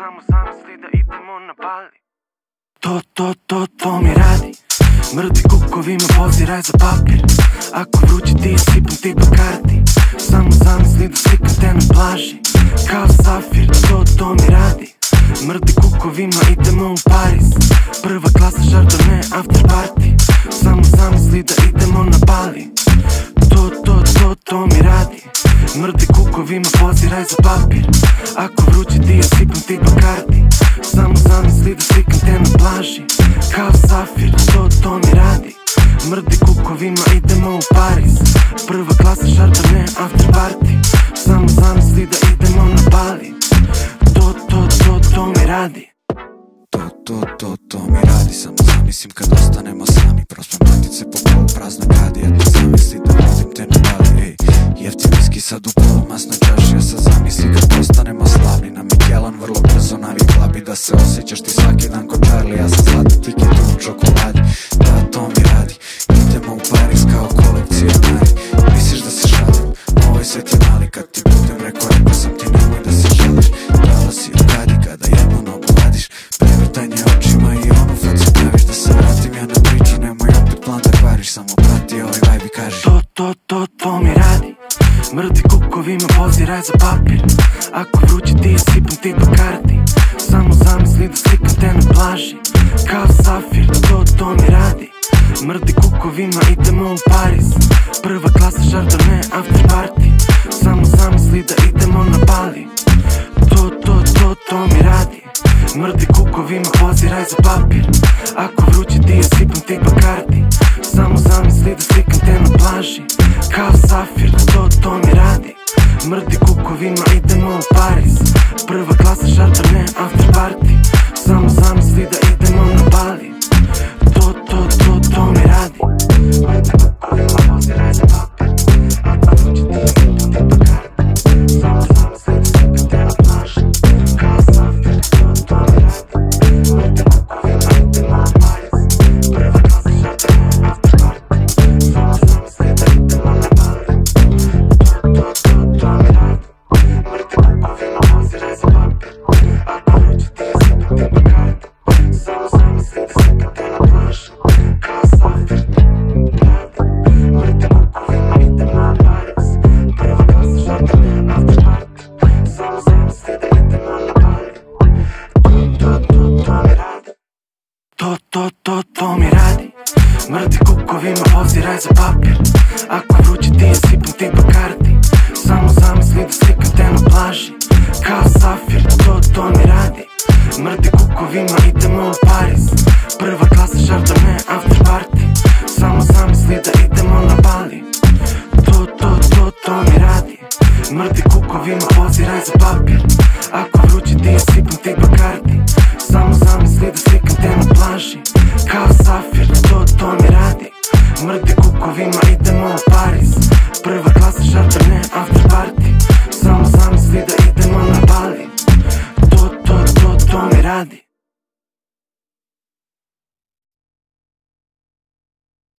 samo zamisli da idemo na bali. To mi radi. Mrdi kukovima, poziraj za papir. Ako vrući ti sipam ti Bacardi. Samo zamisli da slikam te na plaži kao safir, to mi radi. Mrdi kukovima, idemo u Pariz. Prva klasa Chardonnay, after party. Samo zamisli da idemo na bali. To mi radi. Mrdi kukovima, poziraj za papir. Ako vrući ti sipam ti Bacardi. Samo zamisli da slikam te na plaži kao safir, to mi radi. Mrdi kukovima, idemo u Pariz. Prva klasa Chardonnay, after party. Samo zamisli da idemo na bali. To mi radi. To mi radi. Samo zamislim kad ostanemo sami. Prospem platice po polu praznoj kadi. Eto zamisli da vodim te na bali. Ej, jeftin viski sad u polomasnoj čaši. Ja sad zamisli kad postanemo slavni. Na Mikelan vrlo brzo navikla bi da se osjećaš ti svaki dan ko Charlie. Ja sam zlatni tiket u čokoladi. Da, to mi radi. Idemo u Pariz kao kolekcionari. Misliš da se šalim? Ovaj svet je mali. Kad ti budem rekao sam ti nemoj da se žališ. Dala si u kadi kada jednu nogu vadiš. Prevrtanje očima i onu facu praviš. Da se vratim ja na priču, nemoj opet plan da kvariš. Samo prati ovaj vibe i kaži To mi radi. Mrdi kukovima, poziraj za papir. Ako vrući ti sipam ti Bacardi. Samo zamisli da slikam te na plaži kao safir, to mi radi. Mrdi kukovima, idemo u Pariz. Prva klasa Chardonnay, after party. Samo zamisli da idemo na bali. To mi radi. Mrdi kukovima, poziraj za papir. Ako vrući ti sipam ti Bacardi. Samo zamisli da slikam te na plaži kao safir, to mi radi. Mrdi kukovima, idemo u Pariz. Prva klasa Chardonnay, after party. Samo zamisli da idemo na bali. To mi radi. Mrdi kukovima, poziraj za papir. Ako vrući ti sipam ti Bacardi. Samo zamisli da slikam te na plaži kao safir, to mi radi. Mrdi kukovima, idemo u Pariz. Prva klasa Chardonnay, after party. Samo zamisli da idemo na bali. To mi radi. Mrdi kukovima, poziraj za papir. Ako vrući ti sipam ti Bacardi. Samo zamisli da slikam te na plaži kao safir, mrdi kukovima, idemo u Pariz. Prva klasa Chardonnay, after party. Samo zamisli da idemo na bali. To mi radi. To mi radi. Mrdi kukovima, poziraj za papir. Ako vrući ti sipam ti Bacardi. Samo zamisli da slikam te na plaži kao safir, to mi radi. Mrdi kukovima, idemo u Pariz. Prva klasa Chardonnay, after party. Samo zamisli da idemo na bali. To mi radi. Mrdi kukovima, poziraj za papir. Ako vrući ti sipam ti Bacardi. Samo zamisli da slikam te na plaži kao safir, to mi radi. Mrdi kukovima, idemo u Pariz. Prva klasa Chardonnay, after